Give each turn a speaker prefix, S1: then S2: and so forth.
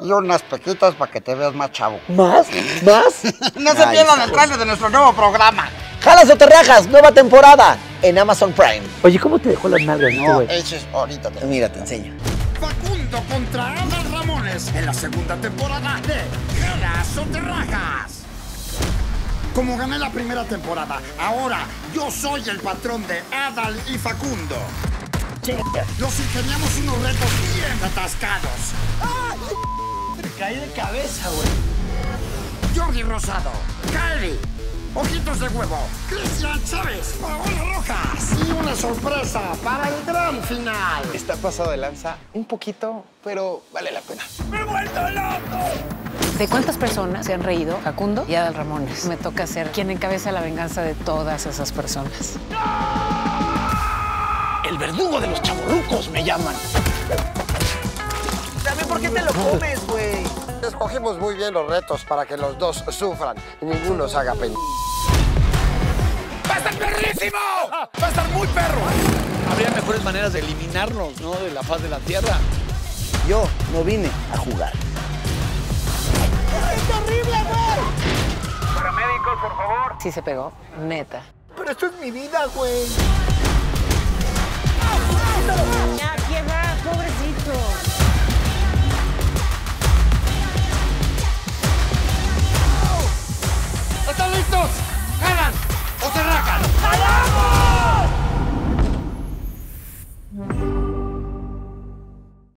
S1: Y unas pequitas para que te veas más chavo.
S2: ¿Más? ¿Más?
S1: No se pierdan el trailer de nuestro nuevo programa.
S2: ¡Jalas o te rajas! Nueva temporada en Amazon Prime. Oye, ¿cómo te dejó las nalgas este
S1: No,
S2: güey?
S1: eso es ahorita.
S2: Mira, te enseño.
S3: Facundo contra Adal Ramones en la segunda temporada de Jalas o te rajas. Como gané la primera temporada, ahora yo soy el patrón de Adal y Facundo. Los ingeniamos unos retos bien atascados.
S2: Me caí de cabeza, güey.
S3: Jordi Rosado, Kylie, Ojitos de Huevo, Cristian Chávez, Paola Rojas y una sorpresa para el gran final.
S4: Está pasado de lanza un poquito, pero vale la pena.
S3: ¡Me he vuelto loco!
S5: ¿De cuántas personas se han reído Facundo y Adal Ramones? Me toca ser quien encabeza la venganza de todas esas personas.
S4: El verdugo de los chavorrucos me llaman.
S2: ¿También por qué te lo comes, güey?
S1: Escogimos muy bien los retos para que los dos sufran y ninguno se haga pena.
S3: ¡Va a estar perrísimo! ¡Va a estar muy perro!
S4: Habría mejores maneras de eliminarnos, ¿no? De la faz de la tierra.
S2: Yo no vine a jugar. ¡Es horrible, güey!
S4: Paramédicos, por favor.
S5: Sí se pegó, neta.
S2: Pero esto es mi vida, güey.
S5: Ya, ¿quién va? Pobre